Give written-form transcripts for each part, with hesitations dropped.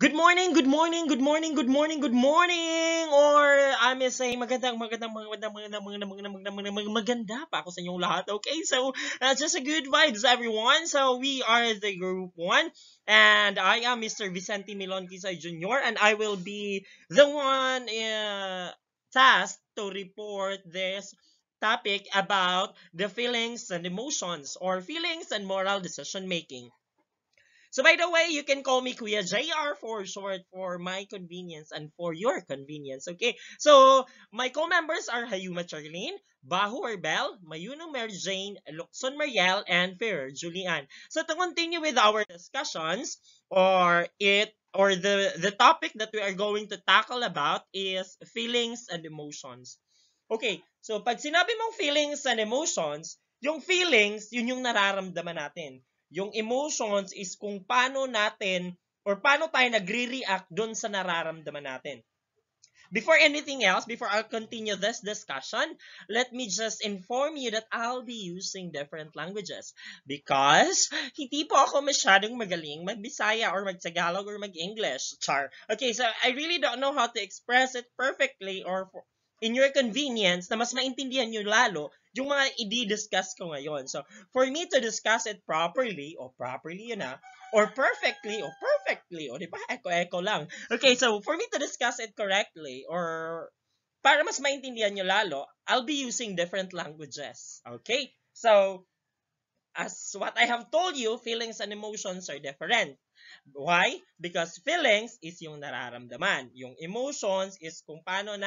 Good morning, good morning, good morning, good morning, good morning! Or I may say, maganda pa ako sa inyong lahat. Okay, so just a good vibes, everyone. So we are the group 1, and I am Mr. Vicente Milon Kisay Jr., and I will be the one tasked to report this topic about the feelings and emotions, or feelings and moral decision making. So by the way, you can call me Kuya JR for short, for my convenience and for your convenience. Okay. So my co-members are Hayuma Charlene, Bahu Bell, Mayuno Mary Jane, Luxon Mariel, and Ferrer Julian. So to continue with our discussions, or the topic that we are going to tackle about is feelings and emotions. Okay, so pag sinabi mong feelings and emotions, yung feelings, yun yung nararamdaman natin. Yung emotions is kung paano natin or paano tayo nagre-react dun sa nararamdaman natin. Before anything else, before I'll continue this discussion, let me just inform you that I'll be using different languages because hindi po ako masyadong magaling mag-Bisaya or mag-Tagalog or mag-English. Char. Okay, so I really don't know how to express it perfectly or in your convenience na mas maintindihan nyo lalo yung mga i-discuss ko ngayon. So, for me to discuss it properly, yun na, or perfectly, o di ba? Echo lang. Okay, so for me to discuss it correctly, or para mas maintindihan nyo lalo, I'll be using different languages. Okay? So, as what I have told you, feelings and emotions are different. Why? Because feelings is yung nararamdaman. Yung emotions is kung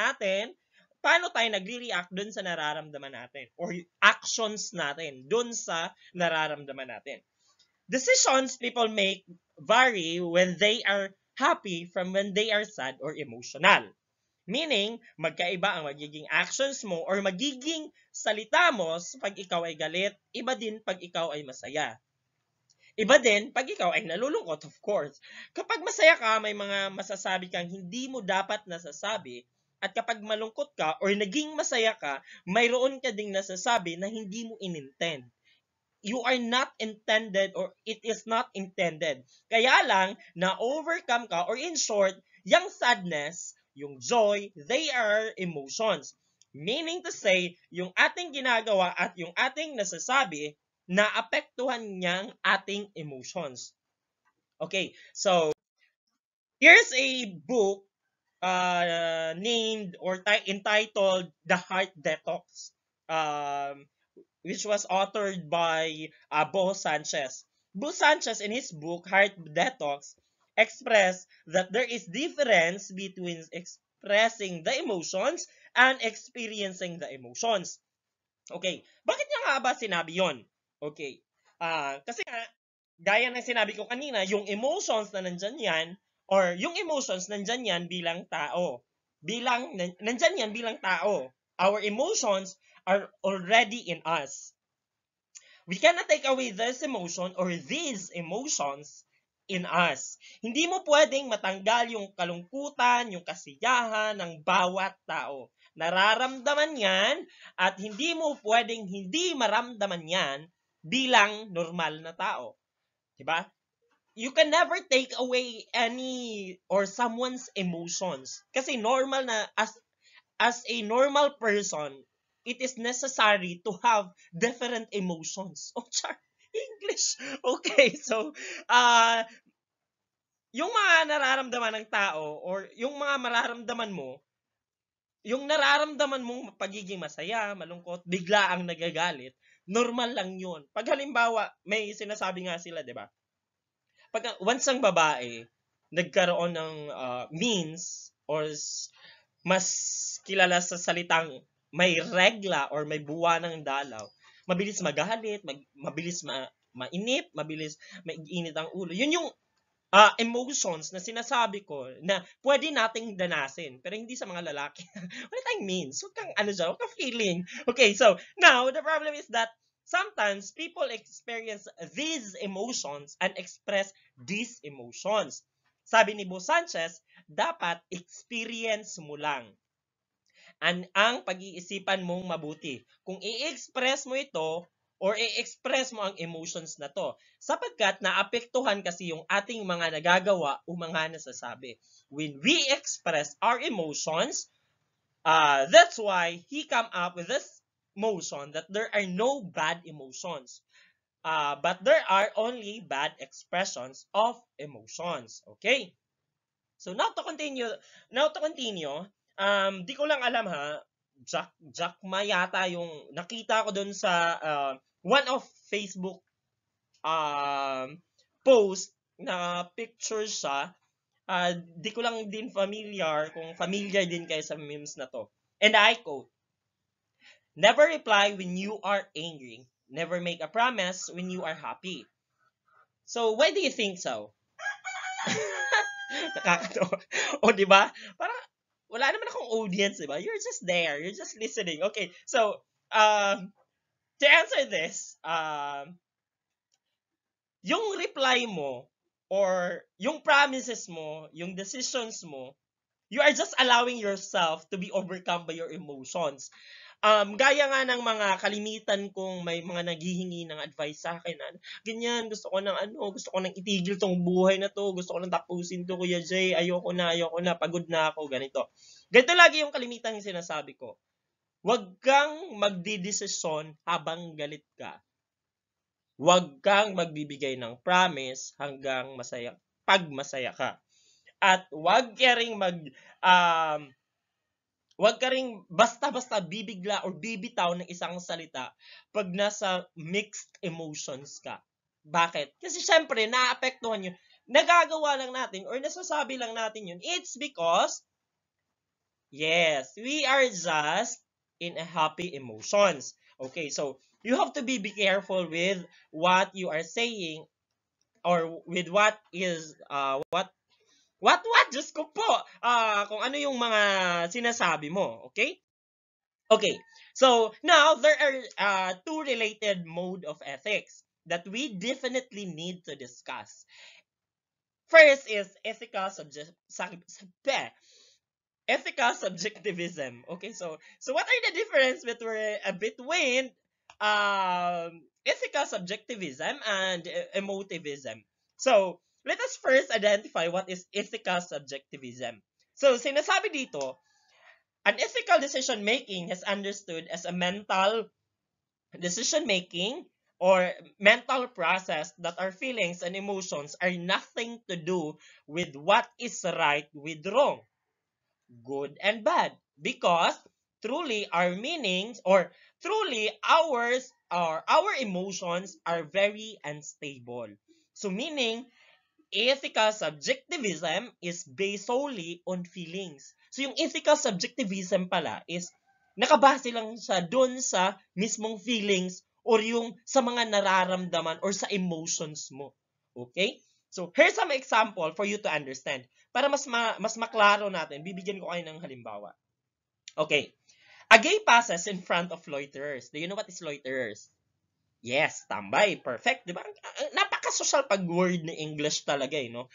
paano tayo nagre-react dun sa nararamdaman natin or actions natin dun sa nararamdaman natin. Decisions people make vary when they are happy from when they are sad or emotional. Meaning, magkaiba ang magiging actions mo or magiging salita mo pag ikaw ay galit, iba din pag ikaw ay masaya. Iba din pag ikaw ay nalulungkot, of course. Kapag masaya ka, may mga masasabi kang hindi mo dapat nasasabi. At kapag malungkot ka or naging masaya ka, mayroon ka ding nasasabi na hindi mo inintend. You are not intended or it is not intended. Kaya lang, na-overcome ka or in short, yung sadness, yung joy, they are emotions. Meaning to say, yung ating ginagawa at yung ating nasasabi, naapektuhan niyang ating emotions. Okay, so here's a book named or entitled The Heart Detox. Um, which was authored by Bo Sanchez. Bo Sanchez, in his book Heart Detox, expressed that there is difference between expressing the emotions and experiencing the emotions. Okay, bakit niya nga ba sinabi yon? Okay, kasi nga, gaya ng sinabi ko kanina, yung emotions na nandyan yan, or yung emotions nandyan yan bilang tao. Nandyan yan bilang tao. Our emotions are already in us. We cannot take away this emotion or these emotions in us. Hindi mo pwedeng matanggal yung kalungkutan, yung kasiyahan ng bawat tao. Nararamdaman yan at hindi mo pwedeng hindi maramdaman yan bilang normal na tao. Diba? You can never take away any or someone's emotions. Kasi normal na, as a normal person, it is necessary to have different emotions. Oh, char, English. Okay, so, yung mga nararamdaman ng tao or yung mga mararamdaman mo, yung nararamdaman mong pagiging masaya, malungkot, bigla ang nagagalit, normal lang yun. Pag halimbawa, may sinasabi nga sila, di ba? Pag once ang babae, nagkaroon ng means or mas kilala sa salitang may regla or may buwan ng dalaw, mabilis magalit, mabilis mainip, mabilis maiinit ang ulo. Yun yung emotions na sinasabi ko na pwede nating danasin, pero hindi sa mga lalaki. Wala tayong means. Huwag kang feeling. Okay, so now the problem is that sometimes people experience these emotions and express these emotions. Sabi ni Bo Sanchez, dapat experience mo lang ang pag-iisipan mong mabuti. Kung i-express mo ito or i-express mo ang emotions na to. Sapagkat naapektuhan kasi yung ating mga nagagawa o mga nasasabi. When we express our emotions, that's why he come up with this motion that there are no bad emotions. But there are only bad expressions of emotions. Okay? So now to continue, di ko lang alam ha, Jack Ma yata yung nakita ko dun sa one of Facebook post na picture siya. Di ko lang din familiar kung familiar din kayo sa memes na to. And I quote, "Never reply when you are angry. Never make a promise when you are happy." So, why do you think so? Nakakatawa. O, di ba? Parang, wala naman akong audience, di ba? You're just there. You're just listening. Okay, so, to answer this, yung reply mo, or yung promises mo, yung decisions mo, you are just allowing yourself to be overcome by your emotions. Gaya nga ng mga kalimitan kong may mga naghihingi ng advice sa akin na, ganyan, gusto ko nang itigil tong buhay na to, gusto ko nang tapusin to, Kuya Jay, ayoko na, pagod na ako, ganito. Ganito lagi yung kalimitan yung sinasabi ko. Huwag kang magdidesisyon habang galit ka. Huwag kang magbibigay ng promise hanggang pag masaya ka. At huwag ka ring basta-basta bibigla or bibitaw ng isang salita pag nasa mixed emotions ka. Bakit? Kasi syempre, naapektuhan yun. Nagagawa lang natin or nasasabi lang natin yun. It's because, yes, we are just in a happy emotions. Okay, so you have to be careful with what you are saying or with what is, What? Diyos ko po! Kung ano yung mga sinasabi mo, okay? Okay, so now there are two related mode of ethics that we definitely need to discuss. First is ethical subjectivism. Okay, so what are the difference between ethical subjectivism and emotivism? So, let us first identify what is ethical subjectivism. So, sinasabi dito, an ethical decision-making is understood as a mental decision-making or mental process that our feelings and emotions are nothing to do with what is right with wrong, good and bad, because truly our meanings or truly our emotions are very unstable. So meaning, ethical subjectivism is based solely on feelings. So yung ethical subjectivism pala is nakabase lang siya doon sa mismong feelings or yung sa mga nararamdaman or sa emotions mo. Okay? So here's some example for you to understand. Para mas maklaro natin, bibigyan ko kayo ng halimbawa. Okay. A gay passes in front of loiterers. Do you know what is loiterers? Yes, tambay. Perfect. Diba? Napaka-social pag-word na English talaga, no?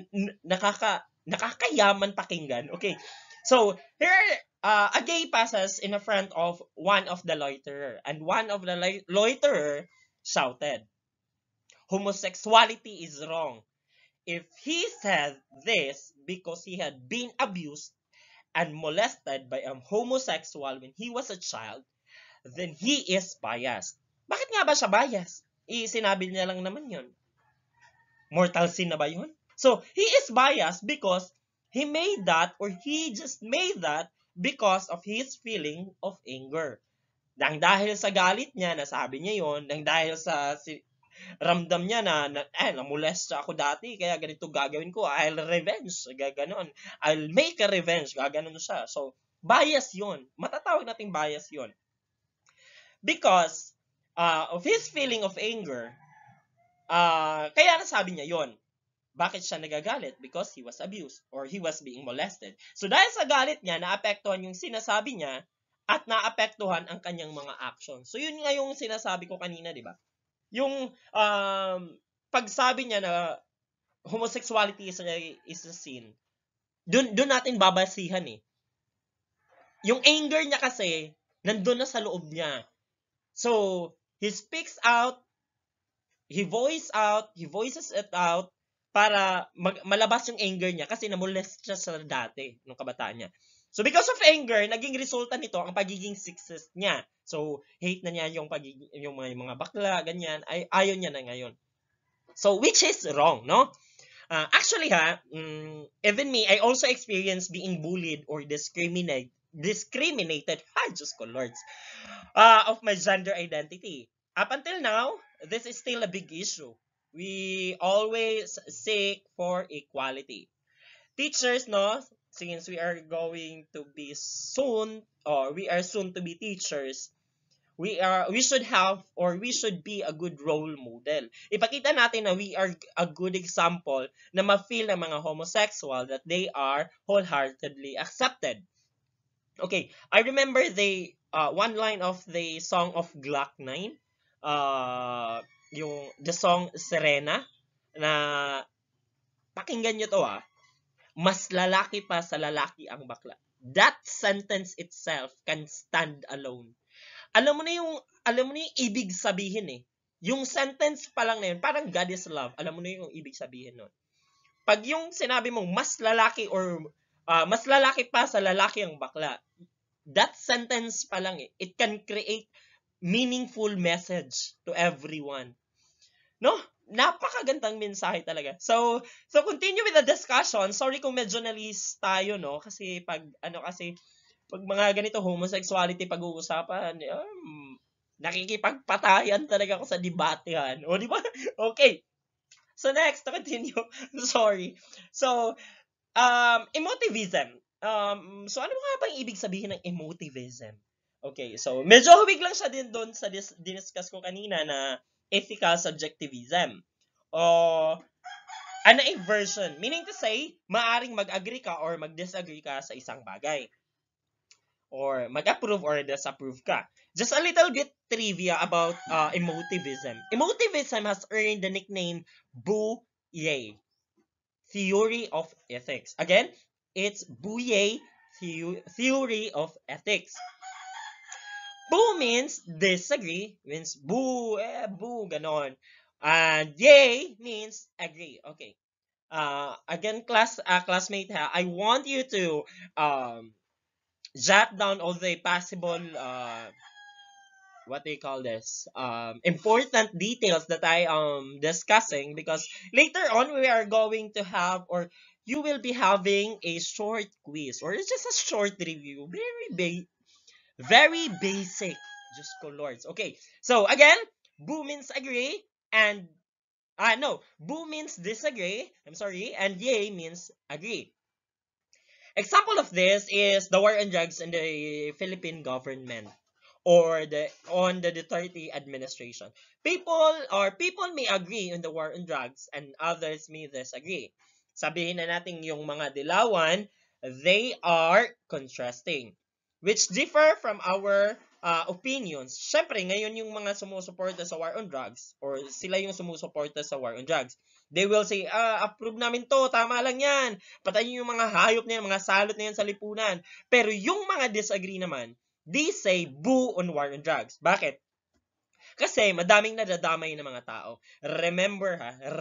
Nakakayaman pakinggan. Okay. So, here, a gay passes in front of one of the loiterer. And one of the loiterer shouted, "Homosexuality is wrong. If he said this because he had been abused and molested by a homosexual when he was a child, then he is biased." Bakit nga ba siya biased? Sinabi niya lang naman yun. Mortal sin na ba yun? So, he is biased because he made that or he just made that because of his feeling of anger. Dahil sa galit niya, nasabi niya yun, dahil sa ramdam niya na namolest ako dati, kaya ganito gagawin ko, I'll revenge, gaganon. I'll make a revenge, gaganon siya. So, bias yun. Matatawag nating bias yun. Because of his feeling of anger, kaya nasabi niya yon. Bakit siya nagagalit? Because he was abused or he was being molested. So dahil sa galit niya, naapektuhan yung sinasabi niya at naapektuhan ang kanyang mga actions. So yun nga yung sinasabi ko kanina, di ba? Yung pagsabi niya na homosexuality is a sin, dun natin babasihan eh. Yung anger niya kasi, nandun na sa loob niya. So, He speaks out, he voices it out para malabas yung anger niya kasi namolest siya sa dati nung kabataan niya. So because of anger, naging resulta nito ang pagiging sexist niya. So hate na niya yung pagiging yung mga bakla ganyan, ay ayaw niya na ngayon. So which is wrong, no? Actually even me, I also experienced being bullied or discriminated, ay just ko lords, of my gender identity. Up until now, this is still a big issue. We always seek for equality. Teachers, no, since we are going to be soon, or we are soon to be teachers, we should have, or we should be a good role model. Ipakita natin na we are a good example na ma-feel ng mga homosexual that they are wholeheartedly accepted. Okay, I remember the one line of the song of Glock 9, yung the song Serena, na pakinggan nyo to mas lalaki pa sa lalaki ang bakla. That sentence itself can stand alone. Alam mo na yung ibig sabihin Yung sentence pa lang na yun, parang God is love. Alam mo na yung ibig sabihin nun. Pag yung sinabi mong mas lalaki or mas lalaki pa sa lalaki ang bakla, that sentence pa lang it can create meaningful message to everyone. No? Napakagandang mensahe talaga. So continue with the discussion. Sorry kung medyo nalis tayo, no? Kasi pag mga ganito homosexuality pag-uusapan, nakikipagpatayan talaga ako sa debatehan. O, di ba? Okay. So next, to continue. Sorry. So, emotivism. So ano nga ba yung ibig sabihin ng emotivism? Okay, so medyo huwig lang siya din doon sa diniscuss ko kanina na ethical subjectivism. O an aversion, meaning to say, maaring mag-agree ka or mag-disagree ka sa isang bagay. Or mag-approve or disapprove ka. Just a little bit trivia about emotivism. Emotivism has earned the nickname Bouye, theory of ethics. Again, it's Bouye, theory of ethics. Boo means disagree, means boo, boo, ganon. And yay means agree. Okay. Again, classmate, I want you to jot down all the possible what do you call this, important details that I am discussing, because later on we are going to have, or you will be having a short quiz, or it's just a short review, very basic, just ko lords. Okay, so again, boo means agree, and no, boo means disagree, I'm sorry, and yay means agree. Example of this is the war on drugs in the Philippine government, or on the Duterte administration. People may agree on the war on drugs and others may disagree. Sabihin na natin yung mga dilawan, they are contrasting, which differ from our opinions. Syempre, ngayon yung mga sumusuporta sa war on drugs, or sila yung sumusuporta sa war on drugs, they will say, approve namin to, tama lang yan, patayin yung mga hayop na yan, mga salot na yan sa lipunan. Pero yung mga disagree naman, they say boo on war on drugs. Bakit? Kasi madaming nadadamay na mga tao. Remember,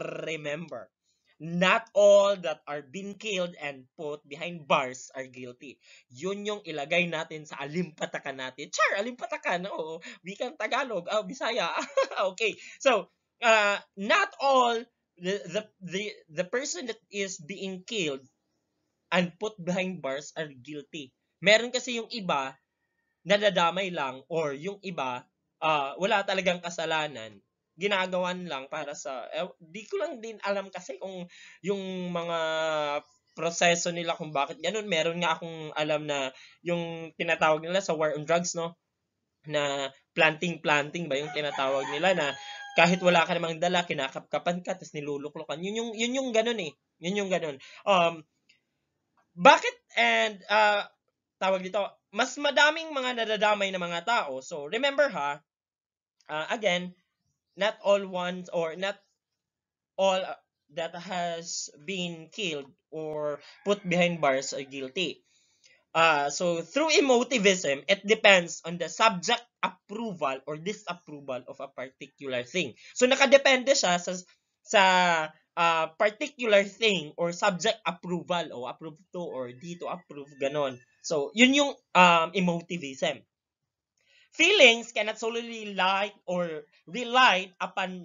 not all that are being killed and put behind bars are guilty. Yun yung ilagay natin sa alimpatakan natin. Char, alimpatakan. Oo, wikang Tagalog. Bisaya. Okay. So, not all the person that is being killed and put behind bars are guilty. Meron kasi yung iba nadadamay lang, or yung iba wala talagang kasalanan, ginagawan lang para sa di ko lang din alam kasi kung yung mga proseso nila kung bakit ganun. Meron nga akong alam na yung tinatawag nila sa war on drugs, no, na planting ba yung tinatawag nila, na kahit wala ka namang dala, kinakapkapan ka tapos niluluklukan. Yun yung ganun yun yung ganun. Bakit? And tawag dito, mas madaming mga nadadamay na mga tao. So remember again, not all ones, or not all that has been killed or put behind bars are guilty. So through emotivism, it depends on the subject approval or disapproval of a particular thing. So nakadepende siya sa particular thing or subject approval o approve to or di to approve ganon. So yun yung emotivism. Feelings cannot solely lie or rely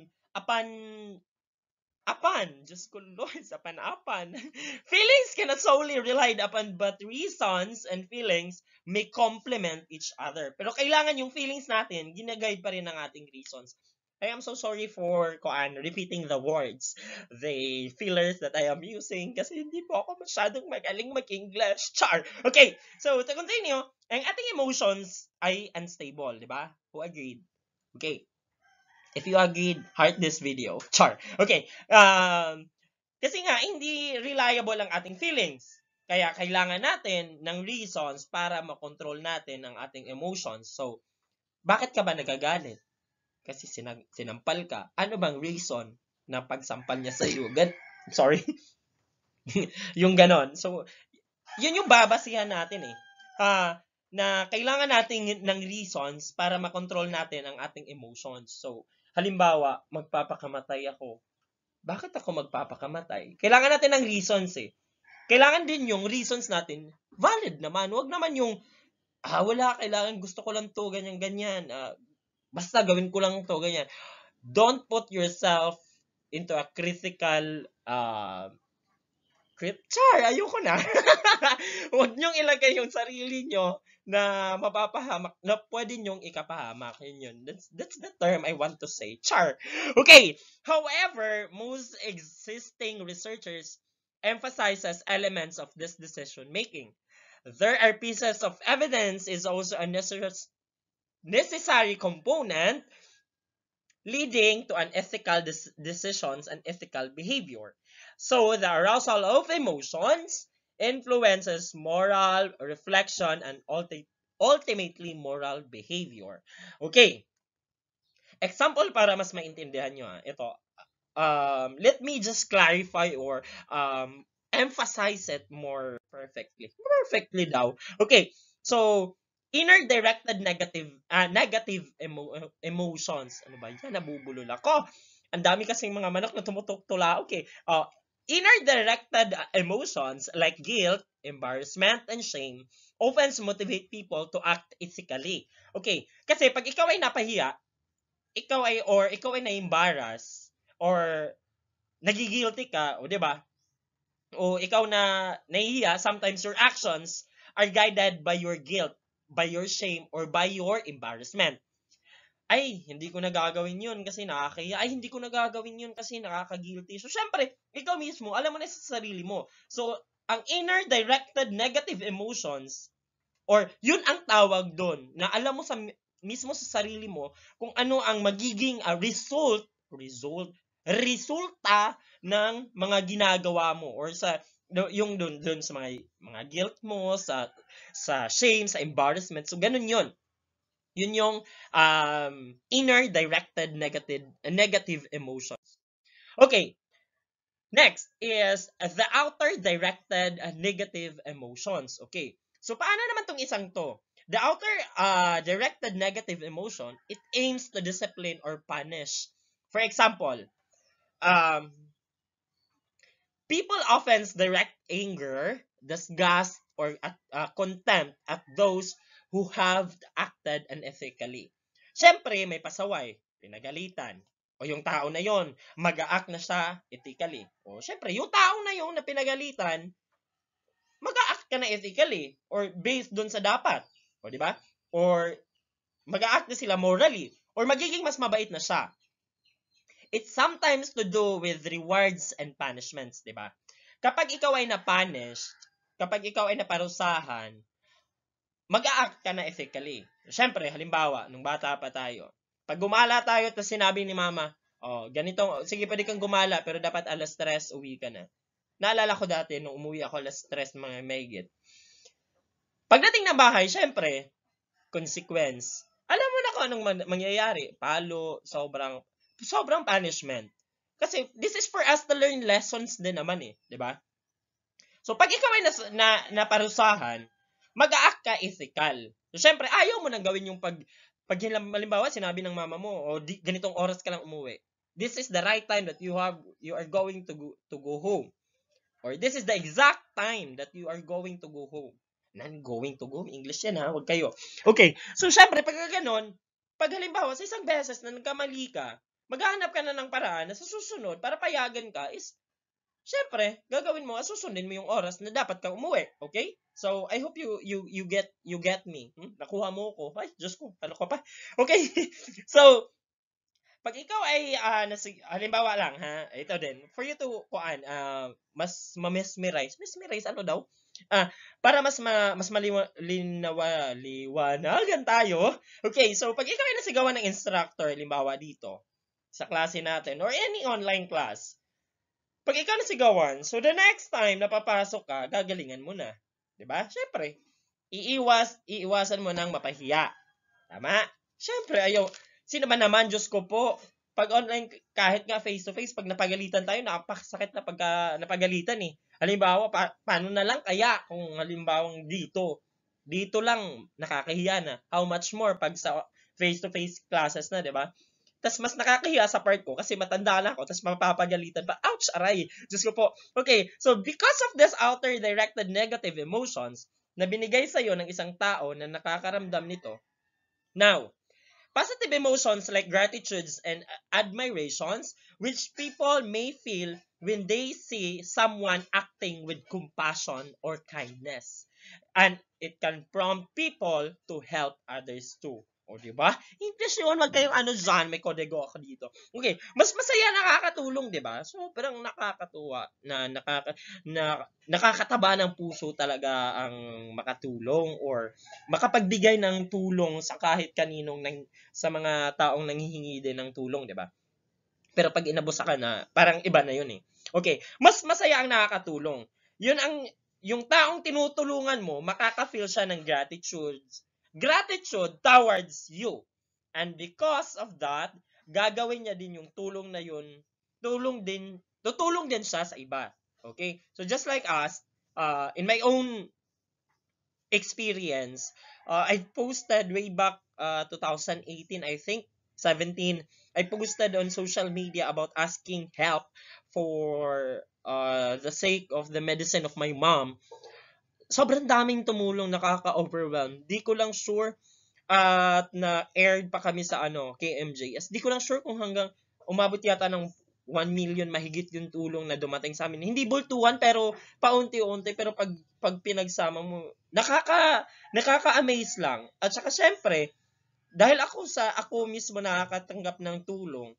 upon, Diyos ko Lord, sa panapan. Feelings cannot solely relied upon, but reasons and feelings may complement each other. Pero kailangan yung feelings natin, ginaguide pa rin ng ating reasons. I am so sorry for repeating the words, the fillers that I am using kasi hindi po ako masyadong magaling mag-English. Char! Okay, so to continue, ang ating emotions ay unstable, di ba? Who agreed? Okay. If you agreed, heart this video. Char. Okay. Kasi nga, hindi reliable ang ating feelings. Kaya kailangan natin ng reasons para makontrol natin ang ating emotions. So, bakit ka ba nagagalit? Kasi sinampal ka. Ano bang reason na pagsampal niya sa iyo? Sorry. Yung ganon. So, yun yung babasihan natin eh. Na kailangan natin ng reasons para makontrol natin ang ating emotions. So, halimbawa, magpapakamatay ako. Bakit ako magpapakamatay? Kailangan natin ng reasons eh. Kailangan din yung reasons natin valid naman. Huwag naman yung, wala, kailangan gusto ko lang to, ganyan-ganyan. Basta gawin ko lang to, ganyan. Don't put yourself into a critical ayoko na. Huwag niyong ilagay yung sarili niyo na mapapahamak, na pwede niyong ikapahamak. Yun. That's the term I want to say. Char. Okay. However, most existing researchers emphasizes elements of this decision making. There are pieces of evidence is also a necessary component leading to unethical decisions and ethical behavior. So, the arousal of emotions influences moral reflection and ultimately moral behavior. Okay. Example para mas maintindihan nyo. Ito. Let me just clarify or emphasize it more perfectly. Perfectly daw. Okay. So, inner directed negative emotions. Ano ba yan? Nabubulol ako. Ang dami kasing mga manok na tumutuktula. Okay. Inner directed emotions like guilt, embarrassment, and shame often motivate people to act ethically. Okay. Kasi pag ikaw ay napahiya, ikaw ay na-embarrass or nagigilty ka, o 'di ba? O ikaw na nahihiya, sometimes your actions are guided by your guilt, by your shame, or by your embarrassment. Ay, hindi ko nagagawin yun kasi nakakahiya. Ay, hindi ko nagagawin yun kasi nakaka-guilty. So, syempre, ikaw mismo, alam mo na sa sarili mo. So, ang inner directed negative emotions, or yun ang tawag doon, na alam mo mismo sa sarili mo kung ano ang magiging resulta ng mga ginagawa mo or sa yung doon sa mga guilt mo, sa shame, sa embarrassment. So ganun yun. Yun yung inner directed negative emotions. Okay. Next is the outer directed negative emotions. Okay. So paano naman tong isang to? The outer directed negative emotion, it aims to discipline or punish. For example, people often direct anger, disgust, or contempt at those who have acted unethically. Siyempre, may pasaway, pinagalitan, o yung tao na yon mag-a-act na siya ethically. O siyempre, yung tao na yon na pinagalitan, mag-a-act ka na ethically or based dun sa dapat. O di ba? Or mag-a-act na sila morally or magiging mas mabait na siya. It's sometimes to do with rewards and punishments, di ba? Kapag ikaw ay na-punished, kapag ikaw ay naparusahan, mag-a-act ka na ethically. Siyempre, halimbawa, nung bata pa tayo, pag gumala tayo at sinabi ni mama, ganito, sige pwede kang gumala, pero dapat alas 3, uwi ka na. Naalala ko dati, nung umuwi ako alas 3, mga mahigit. Pagdating ng bahay, siyempre, consequence. Alam mo na kung anong mangyayari. Palo, sobrang punishment. Kasi this is for us to learn lessons din naman eh, 'di ba? So pag ikaw ay naparusahan, mag-a-act ka ethical. So, syempre, ayaw mo nang gawin yung pag halimbawa, sinabi ng mama mo, o ganitong oras ka lang umuwi. This is the right time that you are going to go home. Or this is the exact time that you are going to go home. Non-going to go. English yan ha. Huwag kayo. Okay. So, syempre, pag ganon, pag halimbawa, sa isang beses na nagkamali ka, maghahanap ka na ng paraan na sa susunod, para payagan ka, is, syempre, gagawin mo, susundin mo yung oras na dapat kang umuwi. Okay? So, I hope you get me. Nakuha mo ko. Ay, Diyos ko. Ano ko pa? Okay. So, pag ikaw ay halimbawa lang ha, ito din for you to mas mesmerize ano daw? Para mas liwanagan tayo. Okay, so pag ikaw ay nasigawan ng instructor halimbawa dito sa klase natin or any online class, pag ikaw nasigawan, so the next time na papasok ka, gagalingan mo na. 'Di ba? Syempre, iiwasan mo nang mapahiya. Tama? Syempre, sino ba naman, Diyos ko po, pag online, kahit nga face-to-face, pag napagalitan tayo, napakasakit na pagka napagalitan eh. Halimbawa, paano na lang kaya kung halimbawang dito lang nakakahiya na. How much more pag sa face-to-face classes na, di ba? Tas mas nakakahiya sa part ko kasi matanda na ako, tas mapapagalitan pa. Ouch, aray! Diyos ko po. Okay, so because of this outer-directed negative emotions na binigay sa'yo ng isang tao na nakakaramdam nito, now, positive emotions like gratitudes and admirations, which people may feel when they see someone acting with compassion or kindness. And it can prompt people to help others too. O, diba? English yun, wag kayong dyan, may kodego ako dito. Okay, mas masaya, nakakatulong, diba? So, parang nakakatuwa, nakakataba ng puso talaga ang makatulong or makapagbigay ng tulong sa kahit kaninong sa mga taong nanghihingi din ng tulong, 'di ba? Pero pag inabusa ka na, parang iba na 'yun eh. Okay, mas masaya ang nakakatulong. 'Yun yung taong tinutulungan mo, makaka-feel siya ng gratitude towards you. And because of that, gagawin niya din yung tulong na 'yun, tutulong din siya sa iba. Okay? So just like us, in my own experience, I posted way back 2018, I think, 17, I posted on social media about asking help for the sake of the medicine of my mom. Sobrang daming tumulong, nakaka-overwhelm. Di ko lang sure at na-aired pa kami sa KMJS. Di ko lang sure kung hanggang umabot yata ng 1 million mahigit yung tulong na dumating sa amin. Hindi bultuhan pero paunti-unti, pero pag pinagsama mo, nakaka-amaze lang. At saka syempre, dahil ako mismo nakakatanggap ng tulong,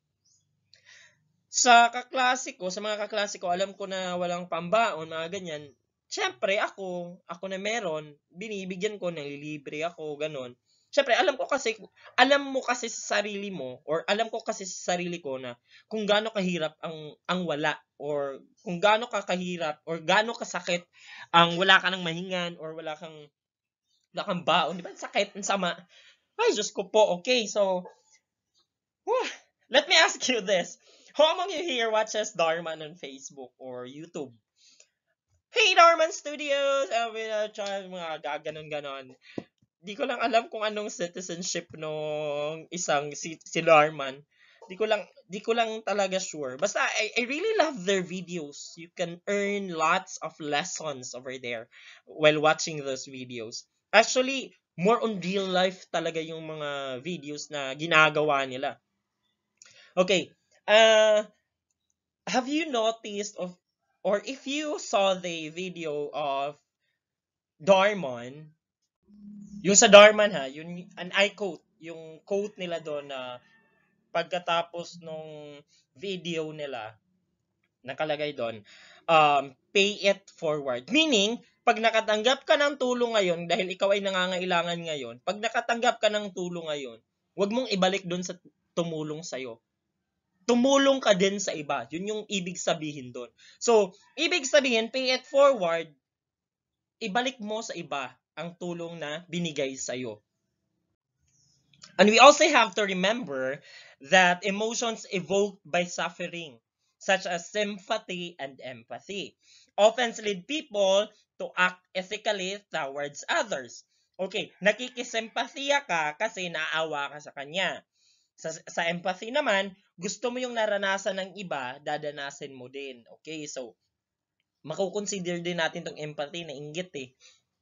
sa mga kaklase ko, alam ko na walang pambaon, mga ganyan. Syempre, ako na meron, binibigyan ko, nililibre ako, ganon. Syempre, alam mo kasi sa sarili mo, or alam ko kasi sa sarili ko na kung gaano kahirap ang wala, or kung gaano ka kahirap, or gaano kasakit ang wala ka ng mahingan, or wala kang baon. Di ba? Sakit, ang sama. Ay, Diyos ko po. Okay, so, let me ask you this. Who among you here watches Darman on Facebook or YouTube? Hey, Darman Studios! Mga gaganon-ganon. Di ko lang alam kung anong citizenship nung isang si Darman. Di ko lang talaga sure. Basta, I really love their videos. You can earn lots of lessons over there while watching those videos. Actually, more on real life talaga yung mga videos na ginagawa nila. Okay, have you noticed or if you saw the video of Darman, yung sa Darman I quote, yung quote nila doon na pagkatapos nung video nila, nakalagay doon, pay it forward. Meaning, pag nakatanggap ka ng tulong ngayon, dahil ikaw ay nangangailangan ngayon, pag nakatanggap ka ng tulong ngayon, huwag mong ibalik doon sa tumulong sa'yo. Tumulong ka din sa iba. Yun yung ibig sabihin doon. So, ibig sabihin, pay it forward, ibalik mo sa iba ang tulong na binigay sa'yo. And we also have to remember that emotions evoked by suffering, such as sympathy and empathy, Offense lead people to act ethically towards others. Okay, nakikisempathiya ka kasi naawa ka sa kanya. Sa empathy naman, gusto mo yung naranasan ng iba, dadanasin mo din. Okay, so makukonsider din natin tong empathy na inggit eh.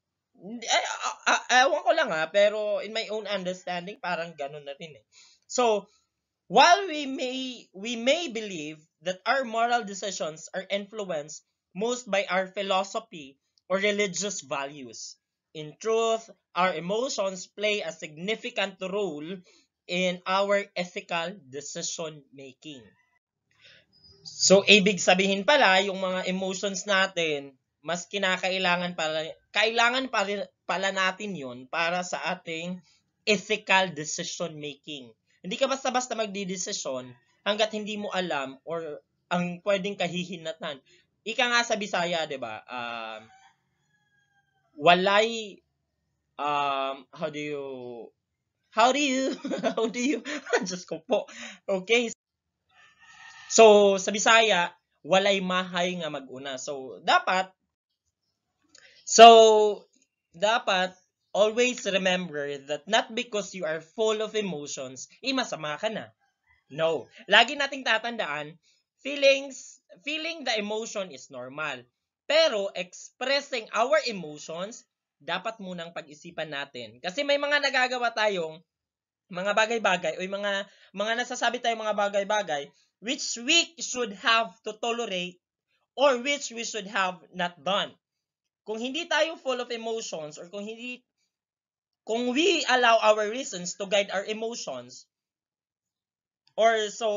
Ewan ko lang pero in my own understanding, parang ganun na rin eh. So, while we may believe that our moral decisions are influenced most by our philosophy or religious values, in truth, our emotions play a significant role in our ethical decision making. So, ibig sabihin pala, yung mga emotions natin, mas kailangan pala natin yun para sa ating ethical decision making. Hindi ka basta-basta magdidesisyon hanggat hindi mo alam or ang pwedeng kahihinatnan. Ika nga sa Bisaya, di ba? Walay, how do you, how do you, Diyos ko po. Okay. So, sa Bisaya, walay mahay nga maguna. So, dapat always remember that not because you are full of emotions, masama ka na. No. Lagi nating tatandaan, feeling the emotion is normal. Pero expressing our emotions, dapat munang pag-isipan natin. Kasi may mga nagagawa tayong mga bagay-bagay o yung mga nasasabi tayong mga bagay-bagay which we should have to tolerate or which we should have not done. Kung hindi tayo full of emotions or kung we allow our reasons to guide our emotions or so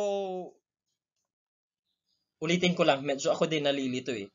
ulitin ko lang, medyo ako din nalilito eh.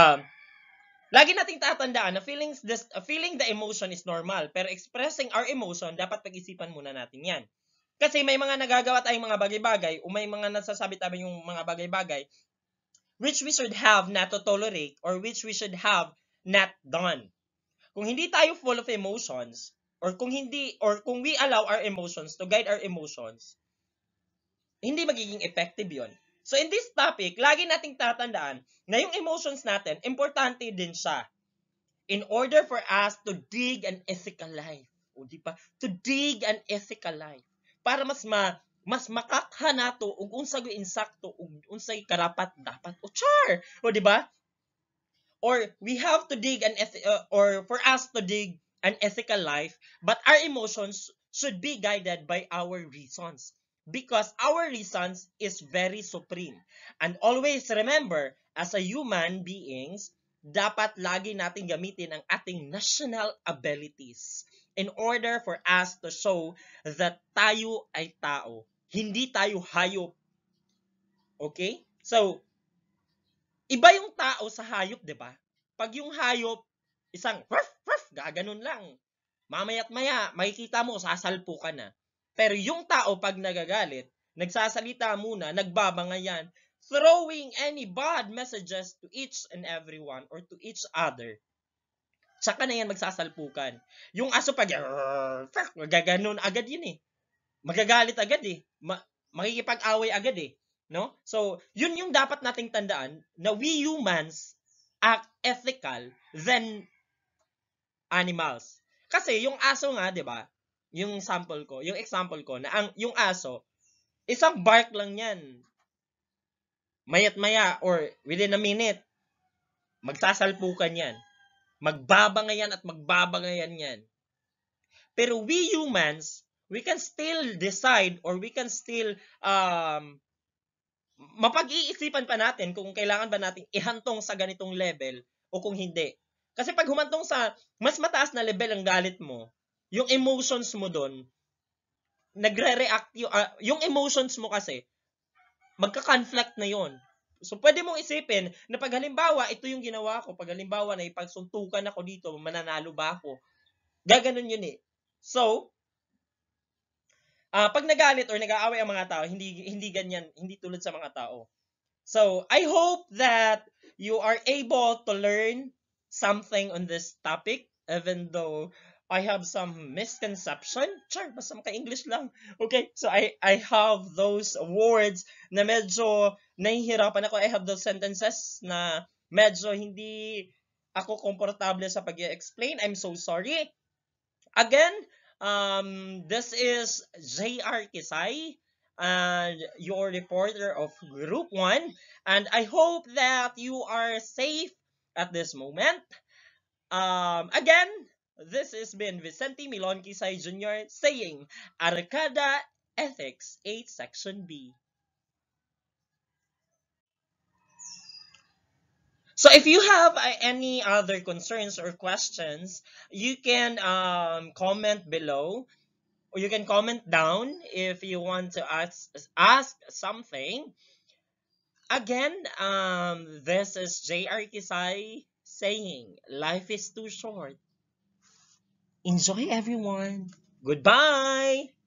Lagi nating tatandaan na feeling the emotion is normal, pero expressing our emotion, dapat pag-isipan muna natin yan. Kasi may mga nagagawa tayong mga bagay-bagay o may mga nasasabi tayo yung mga bagay-bagay which we should have not to tolerate or which we should have not done. Kung hindi tayo full of emotions or kung we allow our emotions to guide our emotions, hindi magiging effective yon. So in this topic, lagi nating tatandaan na yung emotions natin, importante din siya in order for us to dig an ethical life. O di ba? To dig an ethical life. Para mas makakha nato ug unsay insakto ug unsay karapat dapat o char. O di ba? Or we have to dig or for us to dig an ethical life, but our emotions should be guided by our reasons because our reasons is very supreme. And always remember, as a human beings, dapat lagi natin gamitin ang ating national abilities in order for us to show that tayo ay tao. Hindi tayo hayop. Okay? So, iba yung tao sa hayop, di ba? Pag yung hayop, isang ruff, ruff, gaganon lang. Mamaya't maya, makikita mo, sasalpo ka na. Pero yung tao, pag nagagalit, nagsasalita muna, nagbabangayan, throwing any bad messages to each and everyone or to each other. Tsaka na yan magsasalpukan. Yung aso pag, gaganon agad yun eh. Magagalit agad eh. Makikipag-away agad eh. No? So, yun yung dapat nating tandaan na we humans act ethical than animals. Kasi yung aso nga, 'di ba? Yung example ko na yung aso, isang bark lang 'yan. Mayat maya or within a minute, magsasalpukan 'yan. Magbabangayan at magbabangayan 'yan. Pero we humans, we can still decide or we can still mapag-iisipan pa natin kung kailangan ba nating ihantong sa ganitong level o kung hindi. Kasi pag humantong sa mas mataas na level ang galit mo, yung emotions mo doon, nagre-react yung emotions mo kasi, magka-conflict na yon. So, pwede mong isipin na pag halimbawa, ito yung ginawa ko, pag halimbawa na ipagsuntukan ako dito, mananalo ba ako? Gaganon yun eh. So, pag nagalit or nag-aaway ang mga tao, hindi ganyan, hindi tulad sa mga tao. So, I hope that you are able to learn something on this topic, even though I have some misconception. Char, basta maka-English lang. Okay, so I have those words na medyo nahihirapan ako. I have those sentences na medyo hindi ako komportable sa pag-explain. I'm so sorry. Again, this is JR Kisay, and your reporter of Group 1, and I hope that you are safe at this moment. Again, this has been Vicente Milon Kisay Jr. saying, Arcada Ethics 8 Section B. So if you have any other concerns or questions, you can comment below, or you can comment down if you want to ask something. Again, this is JR Kisai saying, life is too short. Enjoy, everyone. Goodbye.